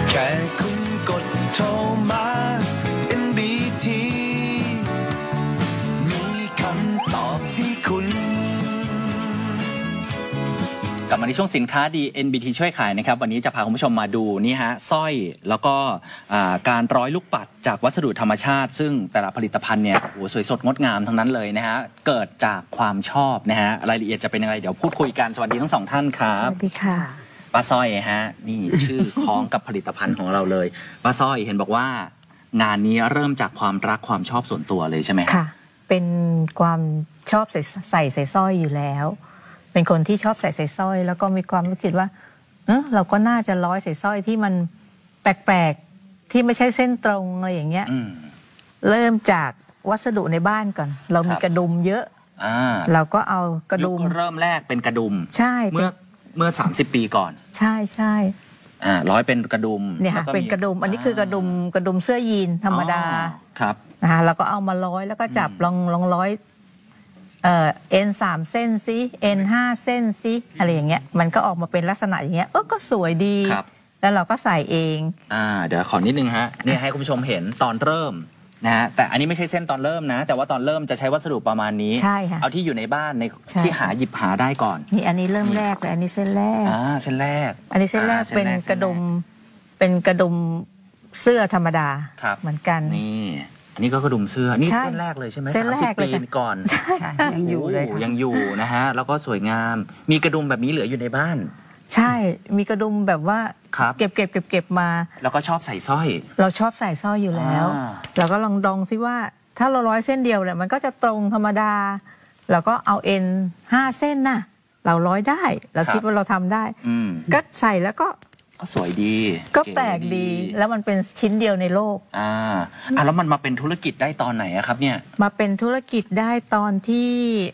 แค่คุณกดโทรมา NBT มีคำตอบให้คุณกลับมาในช่วงสินค้าดี NBT ช่วยขายนะครับวันนี้จะพาคุณผู้ชมมาดูนี่ฮะสร้อยแล้วก็การร้อยลูกปัดจากวัสดุธรรมชาติซึ่งแต่ละผลิตภัณฑ์เนี่ยโอ้สวยสดงดงามทั้งนั้นเลยนะฮะเกิดจากความชอบนะฮะรายละเอียดจะเป็นยังไงเดี๋ยวพูดคุยกันสวัสดีทั้งสองท่านครับสวัสดีค่ะป้าสร้อยฮะนี่ชื่อคล้องกับผลิตภัณฑ์ของเราเลยป้าสร้อยเห็นบอกว่างานนี้เริ่มจากความรักความชอบส่วนตัวเลยใช่ไหมค่ะเป็นความชอบใส่สร้อยอยู่แล้วเป็นคนที่ชอบใส่สร้อยแล้วก็มีความรู้สึกว่าเราก็น่าจะร้อยใส่สร้อยที่มันแปลกๆที่ไม่ใช่เส้นตรงอะไรอย่างเงี้ยเริ่มจากวัสดุในบ้านก่อนเรามีกระดุมเยอะเราก็เอากระดุมเริ่มแรกเป็นกระดุมใช่เมื่อ30 ปีก่อนใช่ใช่ร้อยเป็นกระดุมเนี่ยค่ะเป็นกระดุมอันนี้คือกระดุมเสื้อยีนธรรมดาครับนะคะเราก็เอามาร้อยแล้วก็จับลองร้อยN 3 เส้นซิ N 5 เส้นซิอะไรอย่างเงี้ยมันก็ออกมาเป็นลักษณะอย่างเงี้ยก็สวยดีแล้วเราก็ใส่เองเดี๋ยวขอนิดนึงฮะนี่ให้คุณผู้ชมเห็นตอนเริ่มนะฮะแต่อันนี้ไม่ใช่เส้นตอนเริ่มนะแต่ว่าตอนเริ่มจะใช้วัสดุประมาณนี้ใช่ค่ะเอาที่อยู่ในบ้านในที่หยิบหาได้ก่อนนี่อันนี้เริ่มแรกเลยอันนี้เส้นแรกเส้นแรกอันนี้เส้นแรกเป็นกระดุมเสื้อธรรมดาเหมือนกันนี่อันนี้ก็กระดุมเสื้อนี่เส้นแรกเลยใช่ไหม30 ปีก่อนยังอยู่เลยยังอยู่นะฮะแล้วก็สวยงามมีกระดุมแบบนี้เหลืออยู่ในบ้านใช่มีกระดุมแบบว่าเก็บมาแล้วก็ชอบใส่สร้อยเราชอบใส่สร้อยอยู่แล้วเราก็ลองซิว่าถ้าเราร้อยเส้นเดียวเนี่ยมันก็จะตรงธรรมดาเราก็เอาN 5 เส้นน่ะเราร้อยได้เราคิดว่าเราทำได้ก็ใส่แล้วก็สวยดีก็แปลกดีแล้วมันเป็นชิ้นเดียวในโลกแล้วมันมาเป็นธุรกิจได้ตอนไหนครับเนี่ยมาเป็นธุรกิจได้ตอนที่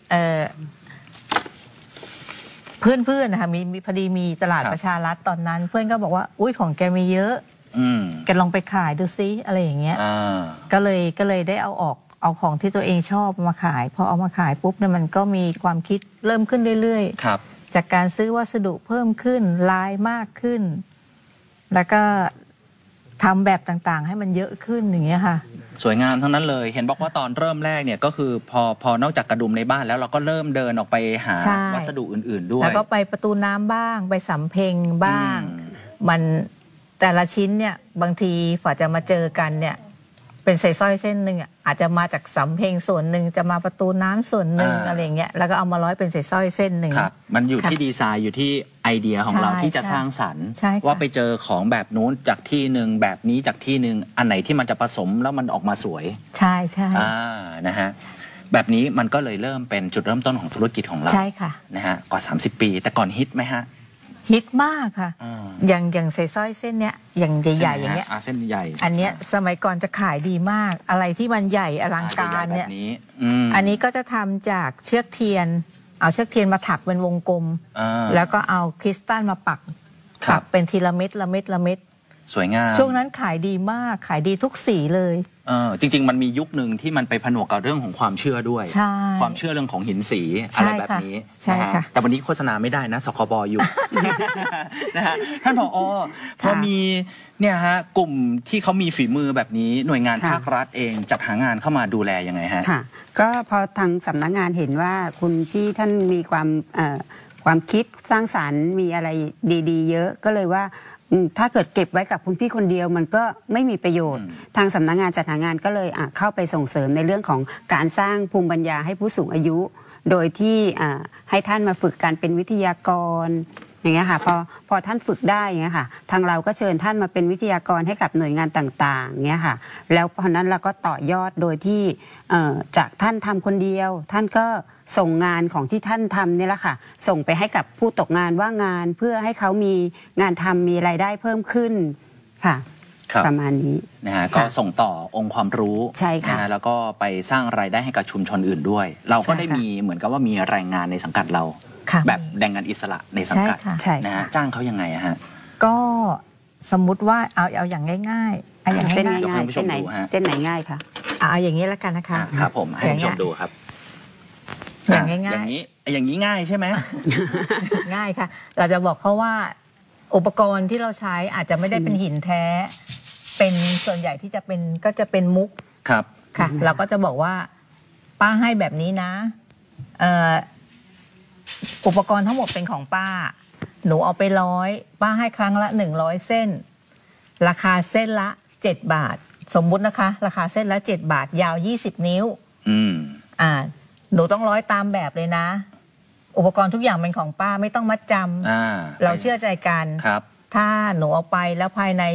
เพื่อนนะคะมีพอดีมีตลาดประชารัฐตอนนั้นเพื่อนก็บอกว่าอุ้ยของแกมีเยอะแกลองไปขายดูซิอะไรอย่างเงี้ยก็เลยได้เอาของที่ตัวเองชอบมาขายพอเอามาขายปุ๊บเนี่ยมันก็มีความคิดเริ่มขึ้นเรื่อยๆจากการซื้อวัสดุเพิ่มขึ้นลายมากขึ้นแล้วก็ทำแบบต่างๆให้มันเยอะขึ้นอย่างเงี้ยค่ะสวยงามทั้งนั้นเลยเห็นบอกว่าตอนเริ่มแรกเนี่ยก็คือพอนอกจากกระดุมในบ้านแล้วเราก็เริ่มเดินออกไปหาวัสดุอื่นๆด้วยแล้วก็ไปประตูน้ำบ้างไปสำเพ็งบ้างมันแต่ละชิ้นเนี่ยบางทีฝ่าจะมาเจอกันเนี่ยเป็นใส่สร้อยเส้นหนึ่งอาจจะมาจากสำเพ็งส่วนหนึ่งจะมาประตูน้ำส่วนหนึ่งอะไรอย่างเงี้ยแล้วก็เอามาร้อยเป็นใส่สร้อยเส้นหนึ่งมันอยู่ที่ดีไซน์อยู่ที่ไอเดียของเราที่จะสร้างสรรค์ว่าไปเจอของแบบนู้นจากที่หนึ่งแบบนี้จากที่หนึ่งอันไหนที่มันจะผสมแล้วมันออกมาสวยใช่นะฮะแบบนี้มันก็เลยเริ่มเป็นจุดเริ่มต้นของธุรกิจของเราใช่ค่ะนะฮะกว่า30 ปีแต่ก่อนฮิตไหมฮะฮิตมากค่ะอย่างใส่สร้อยเส้นเนี้ยอย่างใหญ่ๆอย่างเงี้ยเส้นใหญ่อันเนี้ยสมัยก่อนจะขายดีมากอะไรที่มันใหญ่อลังการเนี่ยอันนี้ก็จะทำจากเชือกเทียนเอาเชือกเทียนมาถักเป็นวงกลมแล้วก็เอาคริสตัลมาปักเป็นทีละเม็ดละเม็ดละเม็ดสวยงามช่วงนั้นขายดีมากขายดีทุกสีเลยจริงๆมันมียุคหนึ่งที่มันไปผนวกกับเรื่องของความเชื่อด้วยความเชื่อเรื่องของหินสีอะไรแบบนี้ใช่ค่ะแต่วันนี้โฆษณาไม่ได้นะสคบอยู่นะฮะท่านผอ.พอมีเนี่ยฮะกลุ่มที่เขามีฝีมือแบบนี้หน่วยงานภาครัฐเองจัดหางานเข้ามาดูแลยังไงฮะค่ะก็พอทางสำนักงานเห็นว่าคุณพี่ท่านมีความคิดสร้างสรรค์มีอะไรดีๆเยอะก็เลยว่าถ้าเกิดเก็บไว้กับคุณพี่คนเดียวมันก็ไม่มีประโยชน์ทางสำนักงานจัดหางานก็เลยเข้าไปส่งเสริมในเรื่องของการสร้างภูมิปัญญาให้ผู้สูงอายุโดยที่ให้ท่านมาฝึกการเป็นวิทยากรอย่างเงี้ยค่ะพอท่านฝึกได้อย่างเงี้ยค่ะทางเราก็เชิญท่านมาเป็นวิทยากรให้กับหน่วยงานต่างๆเงี้ยค่ะแล้วพอนั้นเราก็ต่อยอดโดยที่จากท่านทำคนเดียวท่านก็ส่งงานของที่ท่านทำนี่แหละค่ะส่งไปให้กับผู้ตกงานว่างงานเพื่อให้เขามีงานทำมีรายได้เพิ่มขึ้นค่ะประมาณนี้นะฮะก็ส่งต่อองค์ความรู้ใช่ค่ะแล้วก็ไปสร้างรายได้ให้กับชุมชนอื่นด้วยเราก็ได้มีเหมือนกับว่ามีแรงงานในสังกัดเราแบบแรงงานอิสระในสังกัดนะฮะจ้างเขายังไงฮะก็สมมุติว่าเอาอย่างง่ายๆอย่างเส้นง่ายเส้นไหนง่ายคะเอาอย่างนี้แล้วกันนะคะครับผมให้ผู้ชมดูครับอย่างง่ายอย่างนี้ง่ายใช่ไหมง่ายค่ะเราจะบอกเขาว่าอุปกรณ์ที่เราใช้อาจจะไม่ได้เป็นหินแท้เป็นส่วนใหญ่ที่จะเป็นก็จะเป็นมุกครับค่ะเราก็จะบอกว่าป้าให้แบบนี้นะอุปกรณ์ทั้งหมดเป็นของป้าหนูเอาไป100ป้าให้ครั้งละ100เส้นราคาเส้นละ7 บาทสมมุตินะคะราคาเส้นละ7 บาทยาว20 นิ้วหนูต้องร้อยตามแบบเลยนะอุปกรณ์ทุกอย่างเป็นของป้าไม่ต้องมัดจำเราเชื่อใจกันถ้าหนูเอาไปแล้วภายใน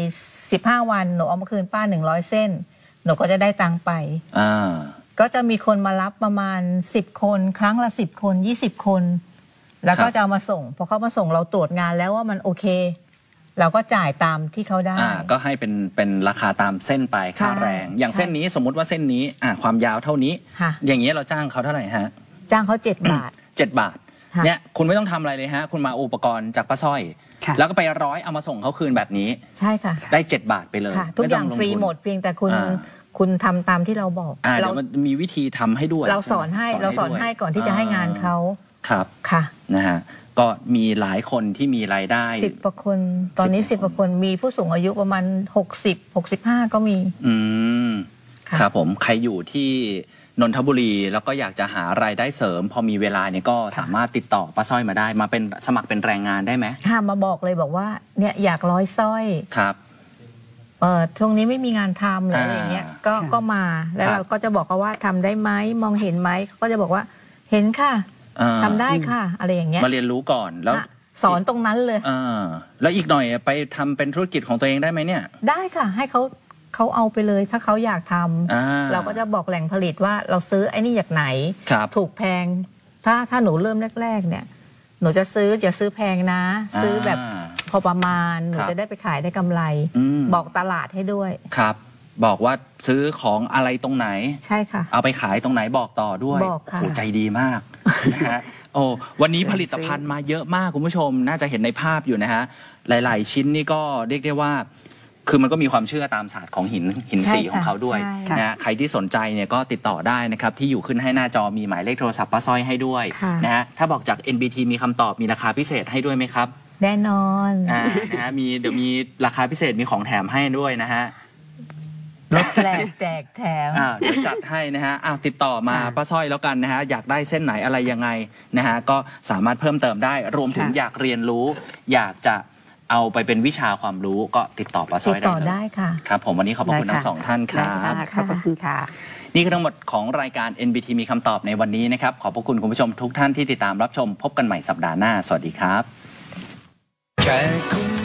15 วันหนูเอามาคืนป้า100เส้นหนูก็จะได้ตังค์ไปก็จะมีคนมารับประมาณ10 คนครั้งละ10 คน20 คนแล้วก็จะเอามาส่งพอเขามาส่งเราตรวจงานแล้วว่ามันโอเคเราก็จ่ายตามที่เขาได้ก็ให้เป็นราคาตามเส้นไปค่าแรงอย่างเส้นนี้สมมุติว่าเส้นนี้ความยาวเท่านี้อย่างนี้เราจ้างเขาเท่าไหร่ฮะจ้างเขา7 บาท 7 บาทเนี่ยคุณไม่ต้องทำอะไรเลยฮะคุณมาอุปกรณ์จากป้าสร้อยแล้วก็ไปร้อยเอามาส่งเขาคืนแบบนี้ใช่ค่ะได้7 บาทไปเลยทุกอย่างฟรีหมดเพียงแต่คุณทำตามที่เราบอกเรามีวิธีทำให้ด้วยเราสอนให้ก่อนที่จะให้งานเขาครับค่ะนะฮะก็มีหลายคนที่มีรายได้ 10 กว่าคนตอนนี้10 กว่าคนมีผู้สูงอายุประมาณ60-65ก็มีครับผมใครอยู่ที่นนทบุรีแล้วก็อยากจะหารายได้เสริมพอมีเวลาเนี่ยก็สามารถติดต่อป้าสร้อยมาได้มาเป็นสมัครเป็นแรงงานได้ไหมมาบอกเลยบอกว่าเนี่ยอยากร้อยสร้อยครับช่วงนี้ไม่มีงานทำหรืออะไรอย่างเงี้ยก็มาแล้วเราก็จะบอกเขาว่าทำได้ไหมมองเห็นไหมเขาก็จะบอกว่าเห็นค่ะทำได้ค่ะอะไรอย่างเงี้ยมาเรียนรู้ก่อนแล้วสอนตรงนั้นเลยแล้วอีกหน่อยไปทำเป็นธุรกิจของตัวเองได้ไหมเนี่ยได้ค่ะให้เขาเอาไปเลยถ้าเขาอยากทำเราก็จะบอกแหล่งผลิตว่าเราซื้อไอ้นี่จากไหนถูกแพงถ้าหนูเริ่มแรกๆเนี่ยหนูจะซื้อแพงนะซื้อแบบพอประมาณหนูจะได้ไปขายได้กำไรบอกตลาดให้ด้วยครับบอกว่าซื้อของอะไรตรงไหนใช่ค่ะเอาไปขายตรงไหนบอกต่อด้วยบอกค่ะโอ้ใจดีมากนะฮะโอ้วันนี้ผลิตภัณฑ์มาเยอะมากคุณผู้ชมน่าจะเห็นในภาพอยู่นะฮะหลายๆชิ้นนี่ก็เรียกได้ว่าคือมันก็มีความเชื่อตามศาสตร์ของหินสีของเขาด้วยนะใครที่สนใจเนี่ยก็ติดต่อได้นะครับที่อยู่ขึ้นให้หน้าจอมีหมายเลขโทรศัพท์ป้าสร้อยให้ด้วยนะฮะถ้าบอกจาก NBT มีคำตอบมีราคาพิเศษให้ด้วยไหมครับแน่นอนนะฮะเดี๋ยวมีราคาพิเศษมีของแถมให้ด้วยนะฮะรถแจกแถมเดี๋ยวจัดให้นะฮะติดต่อมาป้าสร้อยแล้วกันนะฮะอยากได้เส้นไหนอะไรยังไงนะฮะก็สามารถเพิ่มเติมได้รวมถึงอยากเรียนรู้อยากจะเอาไปเป็นวิชาความรู้ก็ติดต่อป้าสร้อยได้ติดต่อได้ค่ะครับผมวันนี้ขอบคุณทั้ง2ท่านครับขอบคุณค่ะนี่คือทั้งหมดของรายการ NBT มีคำตอบในวันนี้นะครับขอบพระคุณคุณผู้ชมทุกท่านที่ติดตามรับชมพบกันใหม่สัปดาห์หน้าสวัสดีครับ